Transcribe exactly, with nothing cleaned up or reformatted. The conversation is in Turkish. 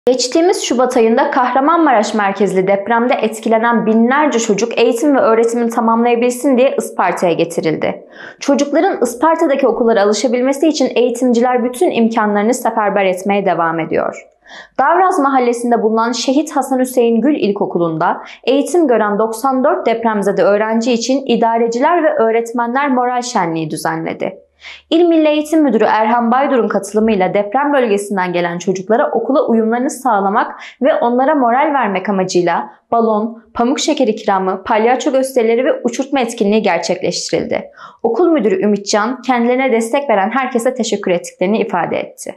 Geçtiğimiz Şubat ayında Kahramanmaraş merkezli depremde etkilenen binlerce çocuk eğitim ve öğretimini tamamlayabilsin diye Isparta'ya getirildi. Çocukların Isparta'daki okullara alışabilmesi için eğitimciler bütün imkanlarını seferber etmeye devam ediyor. Davraz Mahallesi'nde bulunan Şehit Hasan Hüseyin Gül İlkokulu'nda eğitim gören doksan dört depremzede öğrenci için idareciler ve öğretmenler moral şenliği düzenledi. İl Milli Eğitim Müdürü Erhan Baydur'un katılımıyla deprem bölgesinden gelen çocuklara okula uyumlarını sağlamak ve onlara moral vermek amacıyla balon, pamuk şeker ikramı, palyaço gösterileri ve uçurtma etkinliği gerçekleştirildi. Okul müdürü Ümitcan, kendilerine destek veren herkese teşekkür ettiklerini ifade etti.